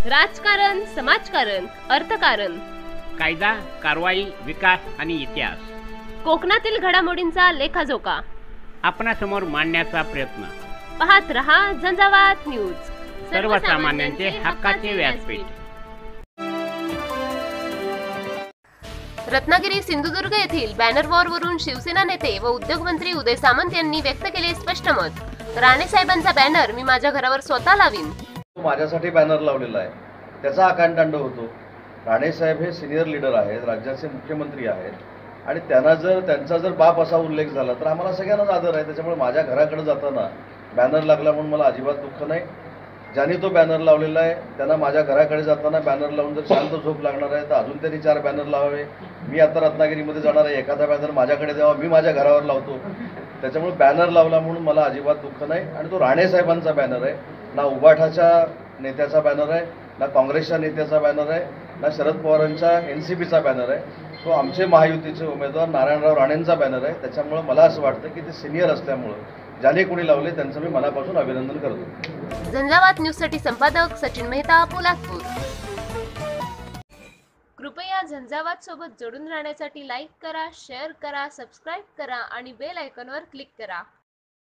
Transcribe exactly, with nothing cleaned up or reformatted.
राजकारण, समाजकारण, अर्थकारण, कायदा, कारवाई, विकास आणि इतिहास, कोकणातील घडामोडींचा लेखाजोखा आपणासमोर मांडण्याचा प्रयत्न. पाहत रहा झंझावात न्यूज, सर्वसामान्यांचे हक्काचे व्यासपीठ. रत्नागिरी सिंधुदुर्ग येथील बॅनर वॉरवरून शिवसेना नेते व उद्योगमंत्री उदय सामंत यांनी व्यक्त केले स्पष्ट मत. राणे साहेबांचा बॅनर मी माझ्या घरावर स्वतः लावीन. माझ्यासाठी बॅनर लावलेला आहे, त्याचा आकांडतांड होतो. राणे साहेब हे सिनियर लीडर आहेत, राज्याचे मुख्यमंत्री आहेत आणि त्यांना जर त्यांचा जर बाप असा उल्लेख झाला तर आम्हाला सगळ्यांनाच आदर आहे. त्याच्यामुळे माझ्या घराकडे जाताना बॅनर लागला म्हणून मला अजिबात दुःख नाही. ज्यांनी तो बॅनर लावलेला आहे त्यांना माझ्या घराकडे जाताना बॅनर लावून जर शांत झोप लागणार आहे तर अजून त्यांनी चार बॅनर लावावे. मी आता रत्नागिरीमध्ये जाणार आहे, एखादा बॅनर माझ्याकडे द्यावा, मी माझ्या घरावर लावतो. त्याच्यामुळे बॅनर लावला म्हणून मला अजिबात दुःख नाही. आणि तो राणे साहेबांचा बॅनर आहे, ना उबाठाच्या नेत्याचा बॅनर आहे, ना काँग्रेसच्या नेत्याचा बॅनर आहे, ना शरद पवारांच्या एन सी पीचा बॅनर आहे. तो आमचे महायुतीचे उमेदवार नारायणराव राणेंचा बॅनर आहे. त्याच्यामुळे मला असं वाटतं की ते सिनियर असल्यामुळं ज्याने कोणी लावले त्यांचं मी मनापासून अभिनंदन करतो. झंझावात न्यूजसाठी संपादक सचिन मेहता, पोलादपूर. कृपया झंझावात सोबत जोडून राहण्यासाठी लाईक करा, शेअर करा, सबस्क्राईब करा आणि बेल आयकॉनवर क्लिक करा.